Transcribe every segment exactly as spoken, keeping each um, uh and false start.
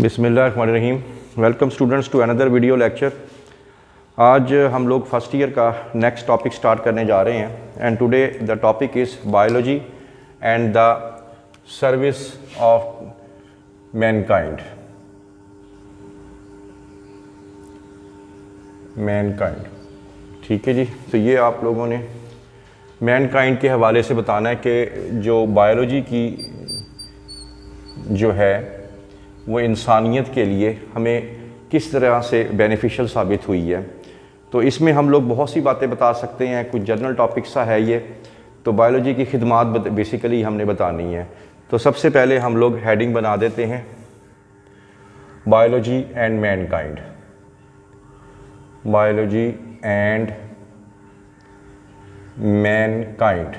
बिस्मिल्लाहिर्रहमानिर्रहीम। Welcome students to another video lecture. आज हम लोग फर्स्ट ईयर का नेक्स्ट टॉपिक स्टार्ट करने जा रहे हैं and today the topic is biology and the service of mankind. Mankind, ठीक है जी। तो ये आप लोगों ने मैनकाइंड के हवाले से बताना है कि जो बायोलॉजी की जो है वो इंसानियत के लिए हमें किस तरह से बेनिफिशियल साबित हुई है। तो इसमें हम लोग बहुत सी बातें बता सकते हैं, कुछ जनरल टॉपिक सा है ये। तो बायोलॉजी की खिदमात बेसिकली हमने बतानी है। तो सबसे पहले हम लोग हेडिंग बना देते हैं, biology and mankind. Biology and mankind,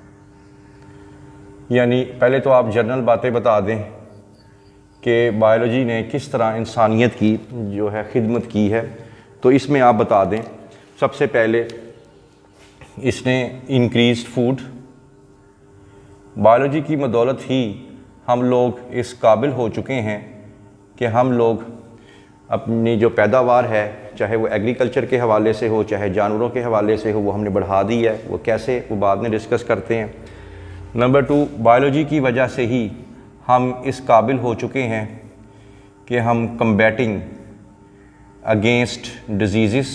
यानी पहले तो आप जनरल बातें बता दें कि बायोलॉजी ने किस तरह इंसानियत की जो है खिदमत की है। तो इसमें आप बता दें, सबसे पहले इसने इंक्रीज़ फूड। बायोलॉजी की बदौलत ही हम लोग इस काबिल हो चुके हैं कि हम लोग अपनी जो पैदावार है, चाहे वो एग्रीकल्चर के हवाले से हो, चाहे जानवरों के हवाले से हो, वो हमने बढ़ा दी है। वो कैसे, वो बाद में डिस्कस करते हैं। नंबर टू, बायोलॉजी की वजह से ही हम इस काबिल हो चुके हैं कि हम combating against disease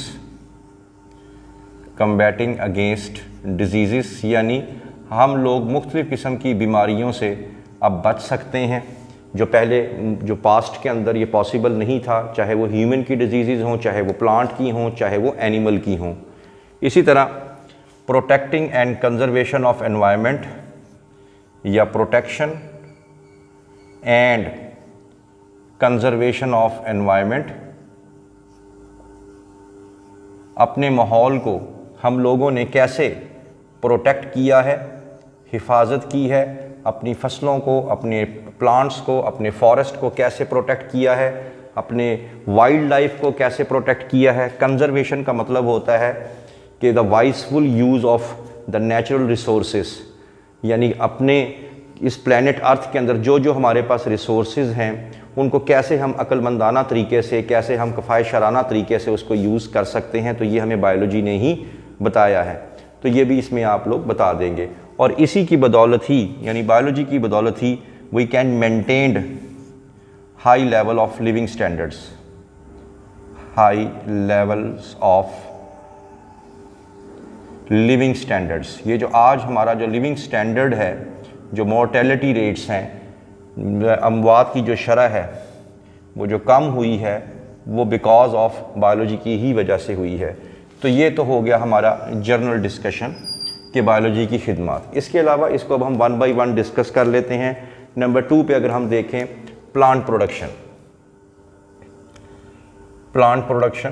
combating against disease यानी हम लोग मुख्तलिफ़ किस्म की बीमारियों से अब बच सकते हैं, जो पहले जो पास्ट के अंदर ये पॉसिबल नहीं था, चाहे वो ह्यूमन की डिजीज़ हों, चाहे वो प्लांट की हों, चाहे वो एनिमल की हों। इसी तरह protecting and conservation of environment या protection and conservation of environment, अपने माहौल को हम लोगों ने कैसे प्रोटेक्ट किया है, हिफाजत की है, अपनी फसलों को, अपने प्लांट्स को, अपने फॉरेस्ट को कैसे प्रोटेक्ट किया है, अपने वाइल्ड लाइफ को कैसे प्रोटेक्ट किया है। कंजर्वेशन का मतलब होता है कि the wiseful use of the natural resources, यानी अपने इस प्लेनेट अर्थ के अंदर जो जो हमारे पास रिसोर्सेज हैं उनको कैसे हम अक्लमंदाना तरीके से, कैसे हम किफ़ायत-शराना तरीके से उसको यूज़ कर सकते हैं। तो ये हमें बायोलॉजी ने ही बताया है। तो ये भी इसमें आप लोग बता देंगे। और इसी की बदौलत ही, यानी बायोलॉजी की बदौलत ही we can maintain high level of living standards high levels of living standards. ये जो आज हमारा जो लिविंग स्टैंडर्ड है, जो मोर्टेलिटी रेट्स हैं, अमवात की जो शरह है वो जो कम हुई है, वो बिकॉज ऑफ बायोलॉजी की ही वजह से हुई है। तो ये तो हो गया हमारा जर्नल डिस्कशन कि बायोलॉजी की खिदमत। इसके अलावा इसको अब हम वन बाय वन डिस्कस कर लेते हैं। नंबर टू पे अगर हम देखें, प्लांट प्रोडक्शन। प्लांट प्रोडक्शन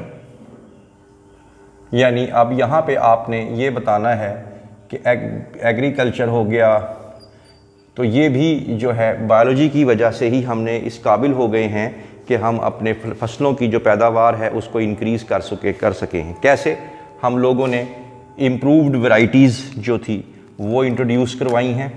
यानी अब यहाँ पे आपने ये बताना है कि एग, एग्रीकल्चर हो गया, तो ये भी जो है बायोलॉजी की वजह से ही हमने इस काबिल हो गए हैं कि हम अपने फसलों की जो पैदावार है उसको इंक्रीज़ कर सके कर सके हैं। कैसे? हम लोगों ने इम्प्रूव्ड वैरायटीज़ जो थी वो इंट्रोड्यूस करवाई हैं।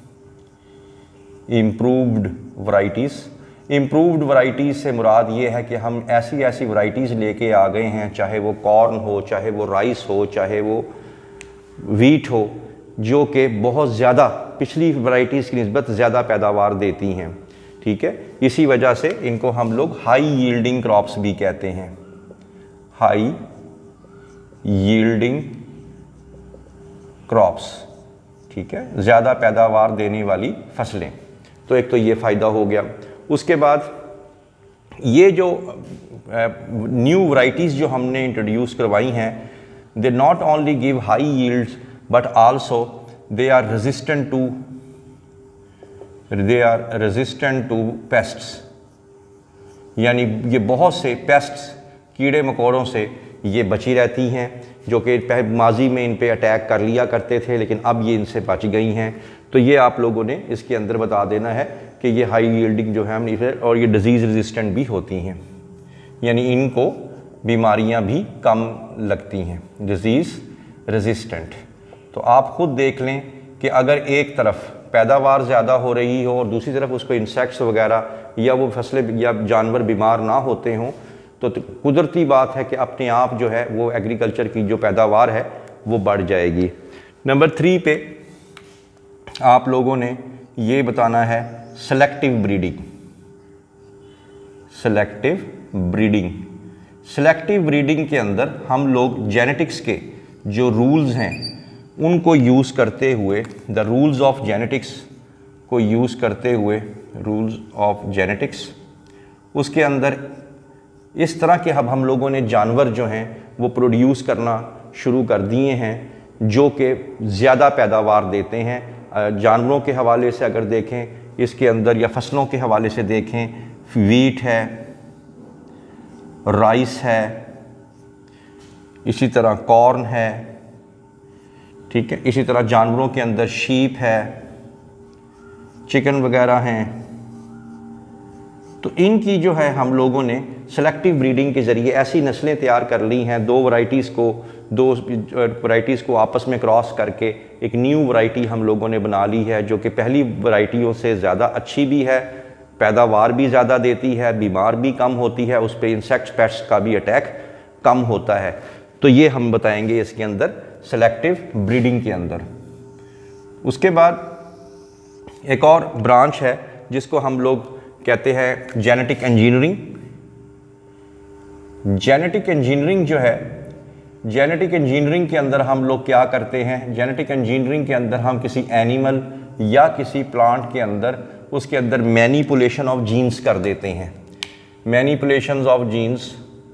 इम्प्रूव्ड वैरायटीज़ इम्प्रूव्ड वैरायटीज़ से मुराद ये है कि हम ऐसी ऐसी वैरायटीज़ लेके आ गए हैं, चाहे वो कॉर्न हो, चाहे वो राइस हो, चाहे वो वीट हो, जो कि बहुत ज़्यादा पिछली वैरायटीज़ की निस्बत ज़्यादा पैदावार देती हैं। ठीक है, इसी वजह से इनको हम लोग हाई यील्डिंग क्रॉप्स भी कहते हैं। हाई यील्डिंग क्रॉप्स, ठीक है, ज़्यादा पैदावार देने वाली फसलें। तो एक तो ये फ़ायदा हो गया। उसके बाद ये जो न्यू वैरायटीज़ जो हमने इंट्रोड्यूस करवाई हैं, they not only give high yields but also they are resistant to they are resistant to pests, यानी ये बहुत से पेस्ट्स, कीड़े मकोड़ों से ये बची रहती हैं, जो कि माजी में इन पे अटैक कर लिया करते थे, लेकिन अब ये इनसे बच गई हैं। तो ये आप लोगों ने इसके अंदर बता देना है कि ये हाई यील्डिंग जो है हम, और ये डिजीज़ रेजिस्टेंट भी होती हैं, यानी इनको बीमारियां भी कम लगती हैं, डिजीज़ रेजिस्टेंट। तो आप खुद देख लें कि अगर एक तरफ पैदावार ज़्यादा हो रही हो और दूसरी तरफ उसको इंसेक्ट्स वगैरह या वो फसलें या जानवर बीमार ना होते हों, तो कुदरती बात है कि अपने आप जो है वो एग्रीकल्चर की जो पैदावार है वो बढ़ जाएगी। नंबर थ्री पे आप लोगों ने ये बताना है selective breeding. Selective breeding selective breeding के अंदर हम लोग जेनेटिक्स के जो रूल्स हैं उनको यूज़ करते हुए, द रूल्स ऑफ जेनेटिक्स को यूज़ करते हुए, रूल्स ऑफ जेनेटिक्स, उसके अंदर इस तरह के अब हम लोगों ने जानवर जो हैं वो प्रोड्यूस करना शुरू कर दिए हैं जो कि ज़्यादा पैदावार देते हैं। जानवरों के हवाले से अगर देखें इसके अंदर, या फसलों के हवाले से देखें, वीट है, राइस है, इसी तरह कॉर्न है, ठीक है। इसी तरह जानवरों के अंदर शीप है, चिकन वगैरह हैं। तो इनकी जो है हम लोगों ने सेलेक्टिव ब्रीडिंग के ज़रिए ऐसी नस्लें तैयार कर ली हैं, दो वैराइटीज़ को दो वैराइटीज़ को आपस में क्रॉस करके एक न्यू वैरायटी हम लोगों ने बना ली है जो कि पहली वैरायटियों से ज़्यादा अच्छी भी है, पैदावार भी ज़्यादा देती है, बीमार भी कम होती है, उस पर इंसेक्ट्स पेस्ट्स का भी अटैक कम होता है। तो ये हम बताएंगे इसके अंदर सेलेक्टिव ब्रीडिंग के अंदर। उसके बाद एक और ब्रांच है जिसको हम लोग कहते हैं जेनेटिक इंजीनियरिंग। जेनेटिक इंजीनियरिंग जो है, जेनेटिक इंजीनियरिंग के अंदर हम लोग क्या करते हैं, जेनेटिक इंजीनियरिंग के अंदर हम किसी एनिमल या किसी प्लांट के अंदर उसके अंदर मैनिपुलेशन ऑफ जीन्स कर देते हैं। मैनिपुलेशंस ऑफ जीन्स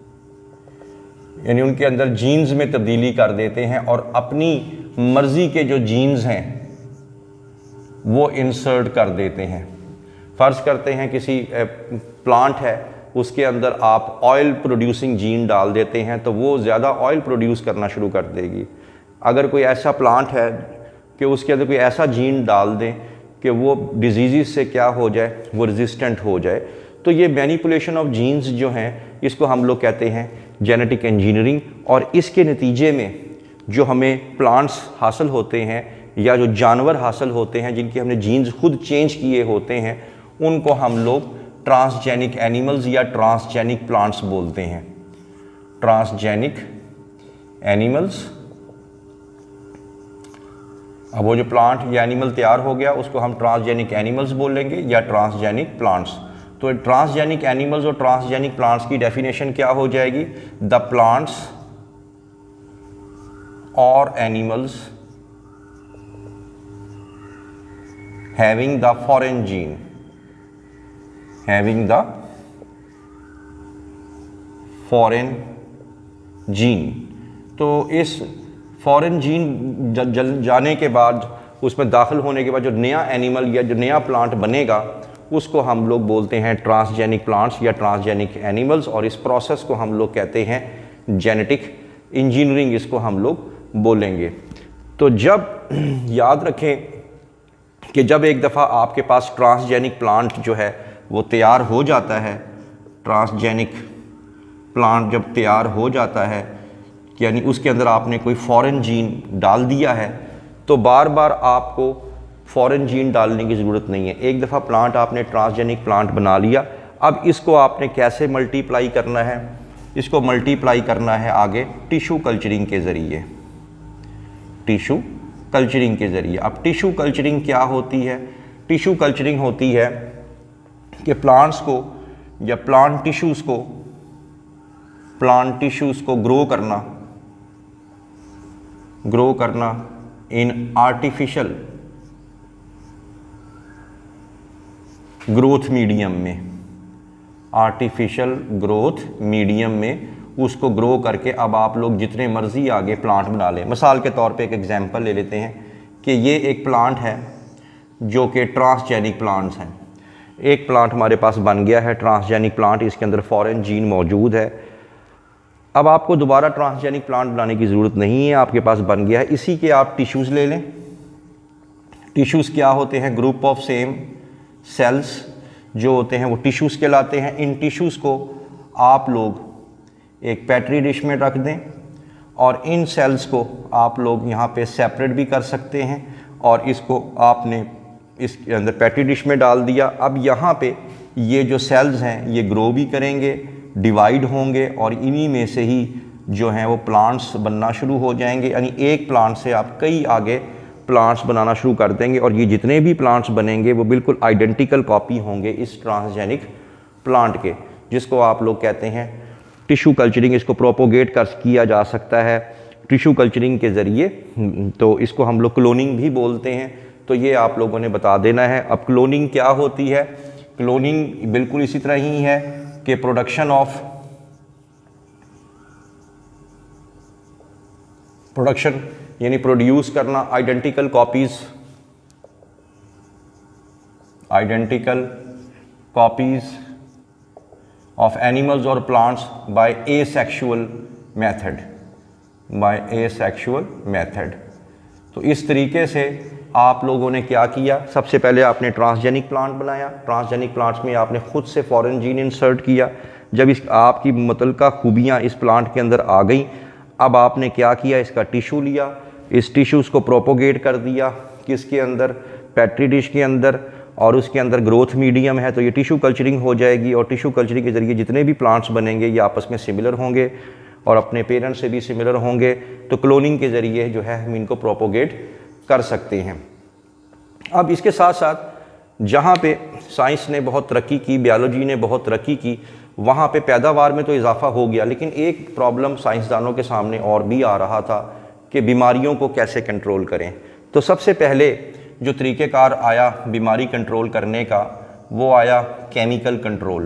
यानी उनके अंदर जीन्स में तब्दीली कर देते हैं और अपनी मर्जी के जो जीन्स हैं वो इंसर्ट कर देते हैं। फ़र्ज़ करते हैं किसी प्लांट है उसके अंदर आप ऑयल प्रोड्यूसिंग जीन डाल देते हैं तो वो ज़्यादा ऑयल प्रोड्यूस करना शुरू कर देगी। अगर कोई ऐसा प्लांट है कि उसके अंदर कोई ऐसा जीन डाल दें कि वो डिजीज़ से क्या हो जाए, वो रेजिस्टेंट हो जाए, तो ये मैनिपुलेशन ऑफ जीन्स जो हैं इसको हम लोग कहते हैं जेनेटिक इंजीनियरिंग। और इसके नतीजे में जो हमें प्लांट्स हासिल होते हैं या जो जानवर हासिल होते हैं जिनके हमने जीन्स खुद चेंज किए होते हैं उनको हम लोग ट्रांसजेनिक एनिमल्स या ट्रांसजेनिक प्लांट्स बोलते हैं। ट्रांसजेनिक एनिमल्स, अब वो जो प्लांट या एनिमल तैयार हो गया उसको हम ट्रांसजेनिक एनिमल्स बोलेंगे या ट्रांसजेनिक प्लांट्स। तो ट्रांसजेनिक एनिमल्स और ट्रांसजेनिक प्लांट्स की डेफिनेशन क्या हो जाएगी, द प्लांट्स और animals having the foreign gene, having the foreign gene. तो इस फॉरेन जीन जल जाने के बाद, उसमें दाखिल होने के बाद जो नया एनिमल या जो नया प्लांट बनेगा उसको हम लोग बोलते हैं ट्रांसजेनिक प्लांट्स या ट्रांसजेनिक एनिमल्स। और इस प्रोसेस को हम लोग कहते हैं जेनेटिक इंजीनियरिंग, इसको हम लोग बोलेंगे। तो जब याद रखें कि जब एक दफ़ा आपके पास ट्रांसजेनिक प्लांट जो है वो तैयार हो जाता है, ट्रांसजेनिक प्लांट जब तैयार हो जाता है यानी उसके अंदर आपने कोई फॉरेन जीन डाल दिया है, तो बार बार आपको फॉरेन जीन डालने की ज़रूरत नहीं है। एक दफ़ा प्लांट आपने ट्रांसजेनिक प्लांट बना लिया, अब इसको आपने कैसे मल्टीप्लाई करना है, इसको मल्टीप्लाई करना है आगे टिशू कल्चरिंग के ज़रिए, टिशू कल्चरिंग के ज़रिए। अब टिशू कल्चरिंग क्या होती है, टिशू कल्चरिंग होती है कि प्लांट्स को या प्लांट टिश्यूज़ को प्लांट टिश्यूज़ को ग्रो करना ग्रो करना इन आर्टिफिशियल ग्रोथ मीडियम में, आर्टिफिशियल ग्रोथ मीडियम में उसको ग्रो करके अब आप लोग जितने मर्जी आगे प्लांट बना लें। मिसाल के तौर पे एक एग्जांपल ले लेते हैं कि ये एक प्लांट है जो कि ट्रांसजेनिक प्लांट्स हैं। एक प्लांट हमारे पास बन गया है ट्रांसजेनिक प्लांट, इसके अंदर फॉरेन जीन मौजूद है। अब आपको दोबारा ट्रांसजेनिक प्लांट बनाने की ज़रूरत नहीं है, आपके पास बन गया है। इसी के आप टिश्यूज़ ले लें। टिश्यूज़ क्या होते हैं, ग्रुप ऑफ सेम सेल्स जो होते हैं वो टिश्यूज़ कहलाते हैं। इन टिश्यूज़ को आप लोग एक पेट्री डिश में रख दें और इन सेल्स को आप लोग यहाँ पे सेपरेट भी कर सकते हैं और इसको आपने इसके अंदर पेट्री डिश में डाल दिया। अब यहाँ पे ये जो सेल्स हैं ये ग्रो भी करेंगे, डिवाइड होंगे और इन्हीं में से ही जो हैं वो प्लांट्स बनना शुरू हो जाएंगे। यानी एक प्लांट से आप कई आगे प्लांट्स बनाना शुरू कर देंगे और ये जितने भी प्लांट्स बनेंगे वो बिल्कुल आइडेंटिकल कॉपी होंगे इस ट्रांसजेनिक प्लांट के, जिसको आप लोग कहते हैं टिश्यू कल्चरिंग। इसको प्रोपोगेट कर किया जा सकता है टिश्यू कल्चरिंग के ज़रिए, तो इसको हम लोग क्लोनिंग भी बोलते हैं। तो ये आप लोगों ने बता देना है। अब क्लोनिंग क्या होती है? क्लोनिंग बिल्कुल इसी तरह ही है कि प्रोडक्शन ऑफ प्रोडक्शन यानी प्रोड्यूस करना identical copies identical copies of animals और plants by asexual method by asexual method. तो इस तरीके से आप लोगों ने क्या किया? सबसे पहले आपने ट्रांसजेनिक प्लांट बनाया। ट्रांसजेनिक प्लांट्स में आपने खुद से फॉरेन जीन इंसर्ट किया। जब इस आपकी मुतल्लिका खूबियाँ इस प्लांट के अंदर आ गई, अब आपने क्या किया? इसका टिश्यू लिया, इस टिश्यूज़ को प्रोपोगेट कर दिया किसके अंदर? पेट्री डिश के अंदर, और उसके अंदर ग्रोथ मीडियम है तो ये टिश्यू कल्चरिंग हो जाएगी। और टिश्यू कल्चरिंग के ज़रिए जितने भी प्लांट्स बनेंगे ये आपस में सिमिलर होंगे और अपने पेरेंट्स से भी सिमिलर होंगे। तो क्लोनिंग के ज़रिए जो है हम इनको प्रोपोगेट कर सकते हैं। अब इसके साथ साथ जहाँ पे साइंस ने बहुत तरक्की की, बायोलॉजी ने बहुत तरक्की की, वहाँ पे पैदावार में तो इजाफा हो गया, लेकिन एक प्रॉब्लम साइंसदानों के सामने और भी आ रहा था कि बीमारियों को कैसे कंट्रोल करें। तो सबसे पहले जो तरीक़ेकार आया बीमारी कंट्रोल करने का वो आया केमिकल कंट्रोल।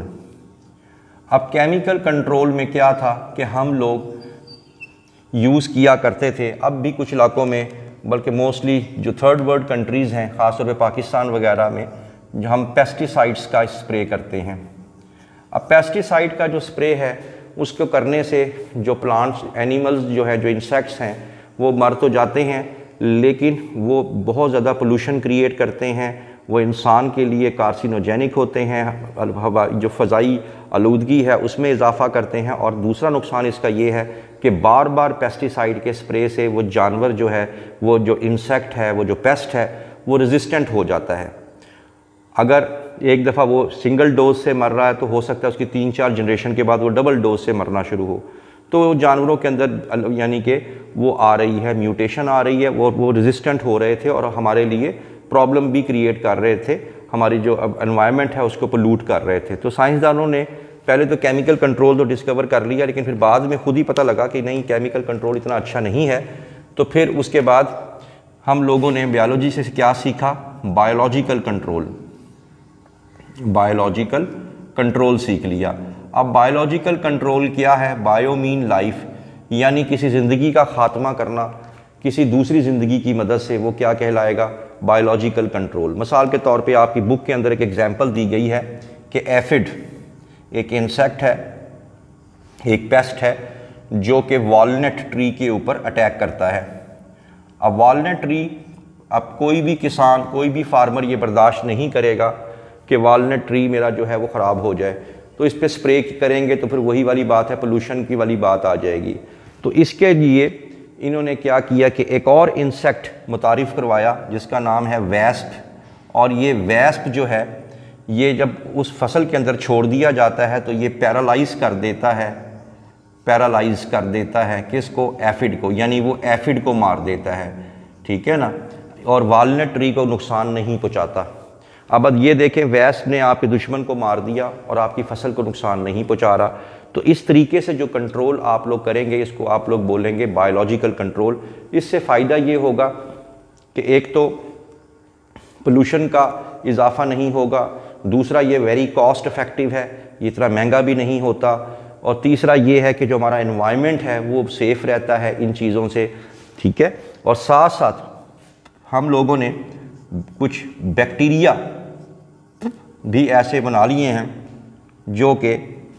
अब केमिकल कंट्रोल में क्या था कि हम लोग यूज़ किया करते थे, अब भी कुछ इलाकों में, बल्कि मोस्टली जो थर्ड वर्ल्ड कंट्रीज़ हैं, ख़ासतौर पे पाकिस्तान वगैरह में, जो हम पेस्टिसाइड्स का स्प्रे करते हैं। अब पेस्टिसाइड का जो स्प्रे है उसको करने से जो प्लांट्स, एनिमल्स जो है, जो इंसेक्ट्स हैं वो मर तो जाते हैं, लेकिन वो बहुत ज़्यादा पोल्यूशन क्रिएट करते हैं, वो इंसान के लिए कार्सिनोजेनिक होते हैं, हवा जो फ़ज़ाई आलूदगी है उसमें इजाफ़ा करते हैं। और दूसरा नुकसान इसका ये है कि बार बार पेस्टिसाइड के स्प्रे से वो जानवर जो है, वो जो इंसेक्ट है, वो जो पेस्ट है, वो रेजिस्टेंट हो जाता है। अगर एक दफ़ा वो सिंगल डोज से मर रहा है तो हो सकता है उसकी तीन चार जनरेशन के बाद वो डबल डोज से मरना शुरू हो। तो जानवरों के अंदर यानी कि वो आ रही है, म्यूटेशन आ रही है, वो वो रेजिस्टेंट हो रहे थे और हमारे लिए प्रॉब्लम भी क्रिएट कर रहे थे, हमारी जो अब एनवायरनमेंट है उसको पोल्यूट कर रहे थे। तो साइंसदानों ने पहले तो केमिकल कंट्रोल तो डिस्कवर कर लिया, लेकिन फिर बाद में खुद ही पता लगा कि नहीं, केमिकल कंट्रोल इतना अच्छा नहीं है। तो फिर उसके बाद हम लोगों ने बायोलॉजी से क्या सीखा? बायोलॉजिकल कंट्रोल बायोलॉजिकल कंट्रोल सीख लिया। अब बायोलॉजिकल कंट्रोल क्या है? बायो मीन लाइफ, यानी किसी ज़िंदगी का ख़ात्मा करना किसी दूसरी ज़िंदगी की मदद से, वो क्या कहलाएगा? Biological control. मिसाल के तौर पे आपकी बुक के अंदर एक एग्जांपल दी गई है कि एफिड एक इंसेक्ट है, एक पेस्ट है जो कि वॉलनट ट्री के ऊपर अटैक करता है। अब वॉलनट ट्री, अब कोई भी किसान, कोई भी फार्मर ये बर्दाश्त नहीं करेगा कि वॉलनट ट्री मेरा जो है वो ख़राब हो जाए, तो इस पर स्प्रे करेंगे तो फिर वही वाली बात है, पोल्यूशन की वाली बात आ जाएगी। तो इसके लिए इन्होंने क्या किया कि एक और इंसेक्ट मुतारिफ़ करवाया जिसका नाम है वेस्प। और ये वेस्प जो है, ये जब उस फसल के अंदर छोड़ दिया जाता है तो ये पैरालाइज कर देता है पैरालाइज कर देता है किसको? एफिड को, यानी वो एफिड को मार देता है, ठीक है ना, और वॉलनट ट्री को नुकसान नहीं पहुँचाता। अब ये देखें, वेस्प ने आपके दुश्मन को मार दिया और आपकी फसल को नुकसान नहीं पहुँचा रहा। तो इस तरीके से जो कंट्रोल आप लोग करेंगे, इसको आप लोग बोलेंगे बायोलॉजिकल कंट्रोल। इससे फ़ायदा ये होगा कि एक तो पोल्यूशन का इजाफा नहीं होगा, दूसरा ये वेरी कॉस्ट इफ़ेक्टिव है, ये इतना महंगा भी नहीं होता, और तीसरा ये है कि जो हमारा एनवायरनमेंट है वो सेफ़ रहता है इन चीज़ों से, ठीक है। और साथ साथ हम लोगों ने कुछ बैक्टीरिया भी ऐसे बना लिए हैं जो कि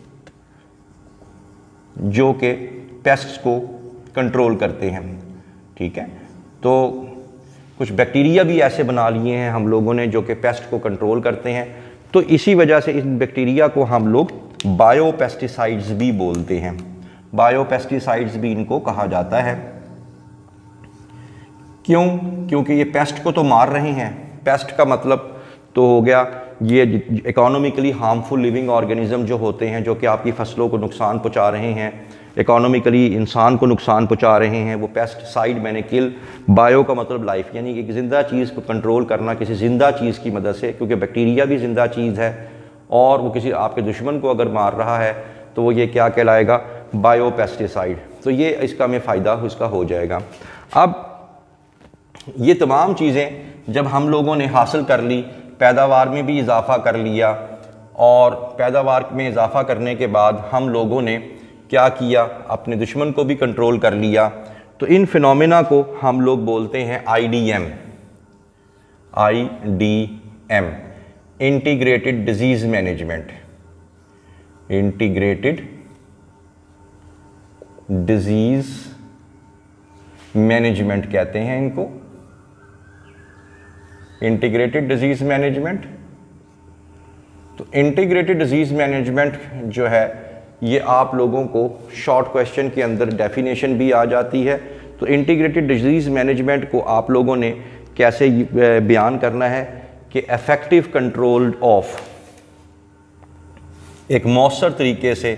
जो कि पेस्ट्स को कंट्रोल करते हैं, ठीक है। तो कुछ बैक्टीरिया भी ऐसे बना लिए हैं हम लोगों ने जो कि पेस्ट को कंट्रोल करते हैं। तो इसी वजह से इस बैक्टीरिया को हम लोग बायोपेस्टिसाइड्स भी बोलते हैं, बायोपेस्टिसाइड्स भी इनको कहा जाता है। क्यों? क्योंकि ये पेस्ट को तो मार रहे हैं, पेस्ट का मतलब तो हो गया ये इकोनॉमिकली हार्मफुल लिविंग ऑर्गेनिज्म जो होते हैं, जो कि आपकी फसलों को नुकसान पहुंचा रहे हैं, इकोनॉमिकली इंसान को नुकसान पहुंचा रहे हैं, वो पेस्टिसाइड मैंने किल। बायो का मतलब लाइफ, यानी कि एक ज़िंदा चीज़ को कंट्रोल करना किसी ज़िंदा चीज़ की मदद से, क्योंकि बैक्टीरिया भी ज़िंदा चीज़ है और वो किसी आपके दुश्मन को अगर मार रहा है तो वो ये क्या कहलाएगा, बायो पेस्टिसाइड। तो ये इसका हमें फ़ायदा उसका हो जाएगा। अब ये तमाम चीज़ें जब हम लोगों ने हासिल कर ली, पैदावार में भी इजाफ़ा कर लिया, और पैदावार में इजाफ़ा करने के बाद हम लोगों ने क्या किया, अपने दुश्मन को भी कंट्रोल कर लिया। तो इन फिनोमेना को हम लोग बोलते हैं I D M, I D M, integrated disease management, integrated disease management कहते हैं इनको, इंटीग्रेटेड डिजीज़ मैनेजमेंट। तो इंटीग्रेटेड डिजीज़ मैनेजमेंट जो है ये आप लोगों को शॉर्ट क्वेश्चन के अंदर डेफिनेशन भी आ जाती है। तो इंटीग्रेटेड डिजीज़ मैनेजमेंट को आप लोगों ने कैसे बयान करना है कि इफ़ेक्टिव कंट्रोल ऑफ, एक मौसर तरीके से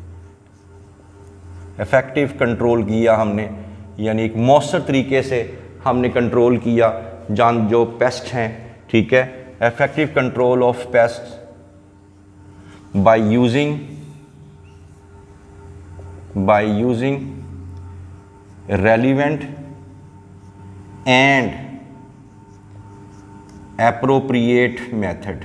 इफ़ेक्टिव कंट्रोल किया हमने, यानी एक मौसर तरीके से हमने कंट्रोल किया जान जो पेस्ट हैं, ठीक है। Effective control of pest by using by using relevant and appropriate method,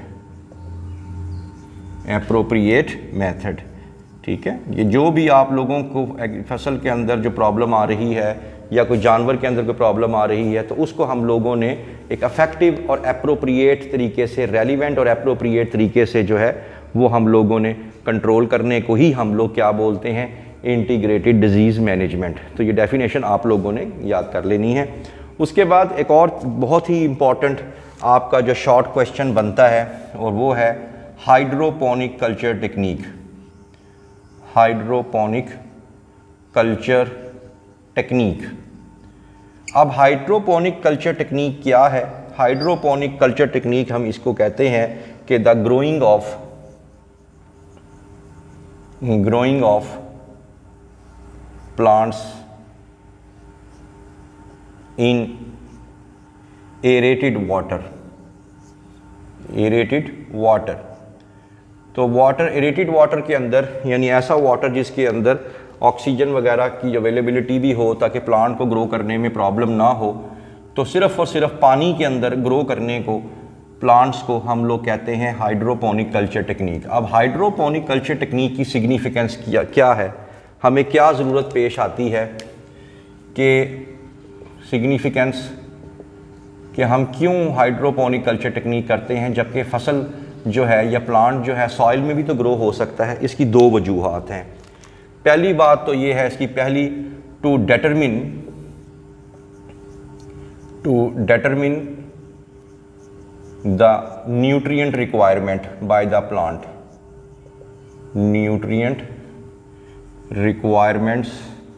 appropriate method, ठीक है। ये जो भी आप लोगों को फसल के अंदर जो प्रॉब्लम आ रही है या कोई जानवर के अंदर कोई प्रॉब्लम आ रही है, तो उसको हम लोगों ने एक इफेक्टिव और एप्रोप्रिएट तरीके से, रेलिवेंट और एप्रोप्रिएट तरीके से जो है वो हम लोगों ने कंट्रोल करने को ही हम लोग क्या बोलते हैं, इंटीग्रेटेड डिजीज़ मैनेजमेंट। तो ये डेफिनेशन आप लोगों ने याद कर लेनी है। उसके बाद एक और बहुत ही इम्पॉर्टेंट आपका जो शॉर्ट क्वेश्चन बनता है और वो है hydroponic culture technique, hydroponic culture technique. अब हाइड्रोपोनिक कल्चर टेक्निक क्या है? हाइड्रोपोनिक कल्चर टेक्निक हम इसको कहते हैं कि the growing of growing of plants in aerated water, aerated water। तो वाटर, एरेटेड वाटर के अंदर यानी ऐसा वाटर जिसके अंदर ऑक्सीजन वगैरह की अवेलेबिलिटी भी हो ताकि प्लांट को ग्रो करने में प्रॉब्लम ना हो। तो सिर्फ़ और सिर्फ पानी के अंदर ग्रो करने को प्लांट्स को हम लोग कहते हैं हाइड्रोपोनिक कल्चर टेक्निक। अब हाइड्रोपोनिक कल्चर टेक्निक की सिग्निफिकेंस क्या क्या है, हमें क्या ज़रूरत पेश आती है कि सिग्निफिकेंस कि हम क्यों हाइड्रोपोनिक कल्चर टेक्निक करते हैं जबकि फसल जो है या प्लांट जो है सॉइल में भी तो ग्रो हो सकता है। इसकी दो वजूहात हैं। पहली बात तो ये है, इसकी पहली, to determine to determine the nutrient requirement by the plant, nutrient requirements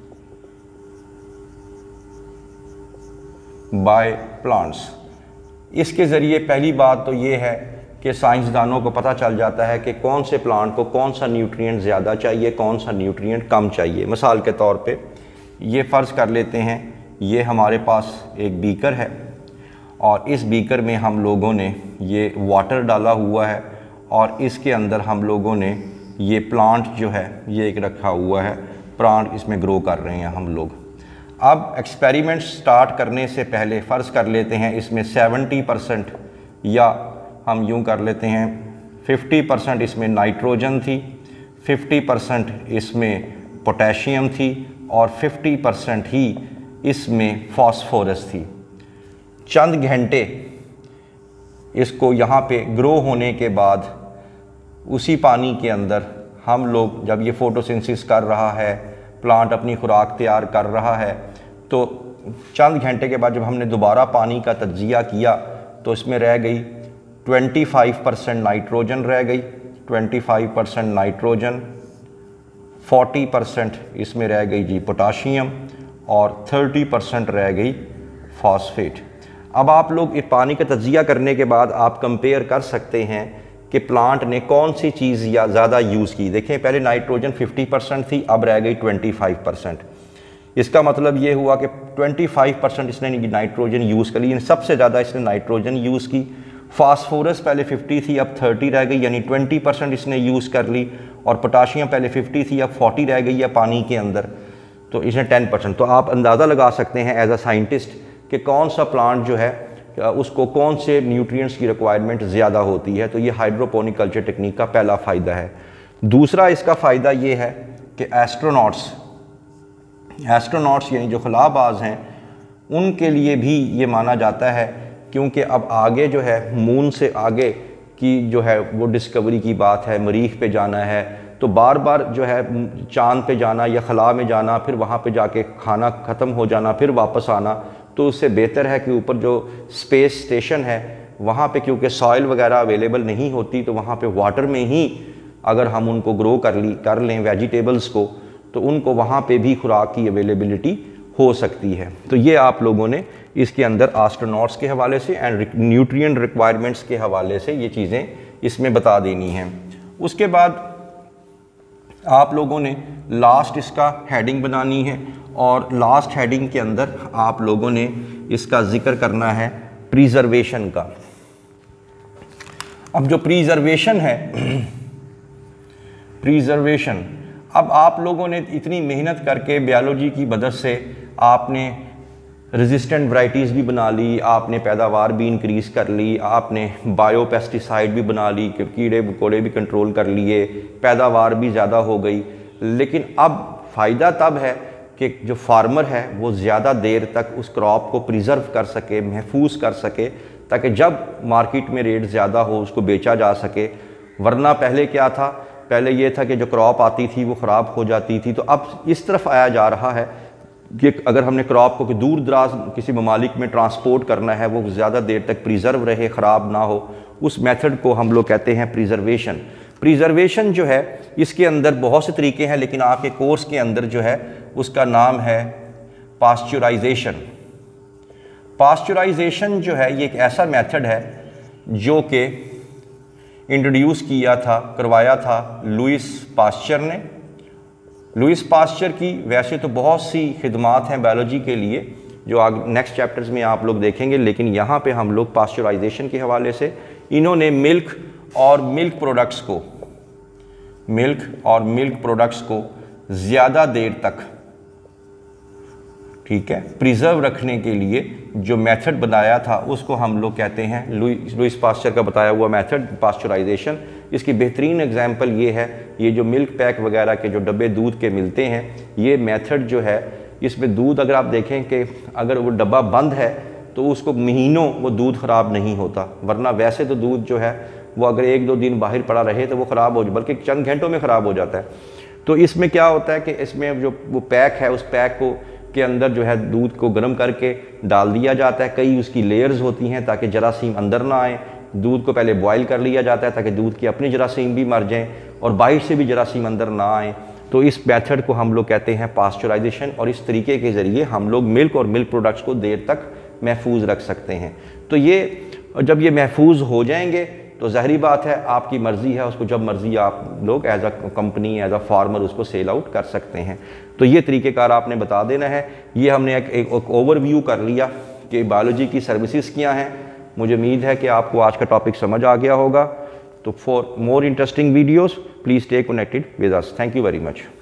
by plants. इसके ज़रिए पहली बात तो ये है कि साइंसदानों को पता चल जाता है कि कौन से प्लांट को कौन सा न्यूट्रिएंट ज़्यादा चाहिए, कौन सा न्यूट्रिएंट कम चाहिए। मिसाल के तौर पे ये फ़र्ज़ कर लेते हैं, ये हमारे पास एक बीकर है और इस बीकर में हम लोगों ने ये वाटर डाला हुआ है और इसके अंदर हम लोगों ने ये प्लांट जो है ये एक रखा हुआ है, प्लांट इसमें ग्रो कर रहे हैं हम लोग। अब एक्सपेरिमेंट स्टार्ट करने से पहले फ़र्ज़ कर लेते हैं इसमें सेवेंटी परसेंट या हम यूँ कर लेते हैं फिफ्टी परसेंट इसमें नाइट्रोजन थी, फिफ्टी परसेंट इसमें पोटेशियम थी और फिफ्टी परसेंट ही इसमें फॉस्फोरस थी। चंद घंटे इसको यहाँ पे ग्रो होने के बाद उसी पानी के अंदर हम लोग, जब ये फोटोसिंथेसिस कर रहा है, प्लांट अपनी खुराक तैयार कर रहा है, तो चंद घंटे के बाद जब हमने दोबारा पानी का तज्जिया किया तो इसमें रह गई पच्चीस परसेंट नाइट्रोजन रह गई, पच्चीस परसेंट नाइट्रोजन, चालीस परसेंट इसमें रह गई जी पोटाशियम और तीस परसेंट रह गई फॉस्फेट। अब आप लोग ये पानी का तजिया करने के बाद आप कंपेयर कर सकते हैं कि प्लांट ने कौन सी चीज़ या ज़्यादा यूज़ की। देखें पहले नाइट्रोजन फिफ्टी परसेंट थी, अब रह गई ट्वेंटी फाइव परसेंट। इसका मतलब ये हुआ कि ट्वेंटी फाइव परसेंट इसने नाइट्रोजन यूज़ कर ली, सबसे ज़्यादा इसने नाइट्रोजन यूज़ की। फास्फोरस पहले फिफ्टी थी, अब थर्टी रह गई, यानी ट्वेंटी परसेंट इसने यूज़ कर ली। और पोटाशियम पहले फिफ्टी थी, अब फोर्टी रह गई है पानी के अंदर, तो इसने टेन परसेंट। तो आप अंदाज़ा लगा सकते हैं एज अ साइंटिस्ट कि कौन सा प्लांट जो है उसको कौन से न्यूट्रिएंट्स की रिक्वायरमेंट ज़्यादा होती है। तो ये हाइड्रोपोनिक कल्चर टेक्निक का पहला फ़ायदा है। दूसरा इसका फ़ायदा ये है कि एस्ट्रोनॉट्स एस्ट्रोनॉट्स यानी जो खलाबाज हैं उनके लिए भी ये माना जाता है, क्योंकि अब आगे जो है मून से आगे की जो है वो डिस्कवरी की बात है, मरीख पे जाना है, तो बार बार जो है चांद पे जाना या खला में जाना, फिर वहाँ पे जाके खाना ख़त्म हो जाना, फिर वापस आना, तो उससे बेहतर है कि ऊपर जो स्पेस स्टेशन है वहाँ पे क्योंकि सॉइल वगैरह अवेलेबल नहीं होती, तो वहाँ पे वाटर में ही अगर हम उनको ग्रो कर ली कर लें वेजिटेबल्स को, तो उनको वहाँ पे भी खुराक की अवेलेबिलिटी हो सकती है। तो ये आप लोगों ने इसके अंदर एस्ट्रोनॉट्स के हवाले से एंड न्यूट्रिएंट रिक्वायरमेंट्स के हवाले से ये चीज़ें इसमें बता देनी हैं। उसके बाद आप लोगों ने लास्ट इसका हेडिंग बनानी है, और लास्ट हेडिंग के अंदर आप लोगों ने इसका जिक्र करना है प्रिजर्वेशन का। अब जो प्रिजर्वेशन है प्रिजर्वेशन अब आप लोगों ने इतनी मेहनत करके बायोलॉजी की मदद से आपने रेजिस्टेंट वैरायटीज़ भी बना ली, आपने पैदावार भी इंक्रीज़ कर ली, आपने बायो पेस्टिसाइड भी बना ली, कीड़े मकोड़े भी कंट्रोल कर लिए, पैदावार भी ज़्यादा हो गई। लेकिन अब फ़ायदा तब है कि जो फार्मर है वो ज़्यादा देर तक उस क्रॉप को प्रिजर्व कर सके, महफूज कर सके, ताकि जब मार्केट में रेट ज़्यादा हो उसको बेचा जा सके। वरना पहले क्या था, पहले ये था कि जो क्रॉप आती थी वो ख़राब हो जाती थी। तो अब इस तरफ आया जा रहा है कि अगर हमने क्रॉप को कि दूर दराज किसी ममालिक में ट्रांसपोर्ट करना है, वो ज़्यादा देर तक प्रिजर्व रहे, ख़राब ना हो, उस मेथड को हम लोग कहते हैं प्रिजर्वेशन। प्रिजर्वेशन जो है इसके अंदर बहुत से तरीके हैं, लेकिन आपके कोर्स के अंदर जो है उसका नाम है पास्चुराइजेशन। पास्चुराइजेशन जो है ये एक ऐसा मेथड है जो कि इंट्रोड्यूस किया था करवाया था लुईस पास्चर ने। लुईस पास्चर की वैसे तो बहुत सी खिदमात हैं बायोलॉजी के लिए जो आगे नेक्स्ट चैप्टर्स में आप लोग देखेंगे, लेकिन यहाँ पे हम लोग पास्चुराइजेशन के हवाले से इन्होंने मिल्क और मिल्क प्रोडक्ट्स को मिल्क और मिल्क प्रोडक्ट्स को ज़्यादा देर तक ठीक है प्रिजर्व रखने के लिए जो मेथड बनाया था उसको हम लोग कहते हैं लुईस लुईस पास्चर का बताया हुआ मेथड पास्चुराइजेशन। इसकी बेहतरीन एग्जांपल ये है, ये जो मिल्क पैक वगैरह के जो डब्बे दूध के मिलते हैं, ये मेथड जो है इसमें दूध अगर आप देखें कि अगर वो डब्बा बंद है तो उसको महीनों वो दूध ख़राब नहीं होता। वरना वैसे तो दूध जो है वो अगर एक दो दिन बाहर पड़ा रहे तो वो ख़राब हो, बल्कि चंद घंटों में ख़राब हो जाता है। तो इसमें क्या होता है कि इसमें जो वो पैक है उस पैक को के अंदर जो है दूध को गर्म करके डाल दिया जाता है। कई उसकी लेयर्स होती हैं ताकि जरासीम अंदर ना आए। दूध को पहले बॉयल कर लिया जाता है ताकि दूध की अपनी जरासीम भी मर जाएं और बाहर से भी जरासीम अंदर ना आए। तो इस मेथड को हम लोग कहते हैं पास्चुराइजेशन, और इस तरीके के ज़रिए हम लोग मिल्क और मिल्क प्रोडक्ट्स को देर तक महफूज रख सकते हैं। तो ये जब ये महफूज हो जाएंगे तो ज़ाहिरी बात है आपकी मर्ज़ी है, उसको जब मर्ज़ी आप लोग as a company as a farmer उसको सेल आउट कर सकते हैं। तो ये तरीक़ेकार आपने बता देना है। ये हमने एक, एक, एक ओवरव्यू कर लिया कि बायोलॉजी की सर्विसेज क्या हैं। मुझे उम्मीद है कि आपको आज का टॉपिक समझ आ गया होगा। तो for more interesting videos please stay connected with us. Thank you very much.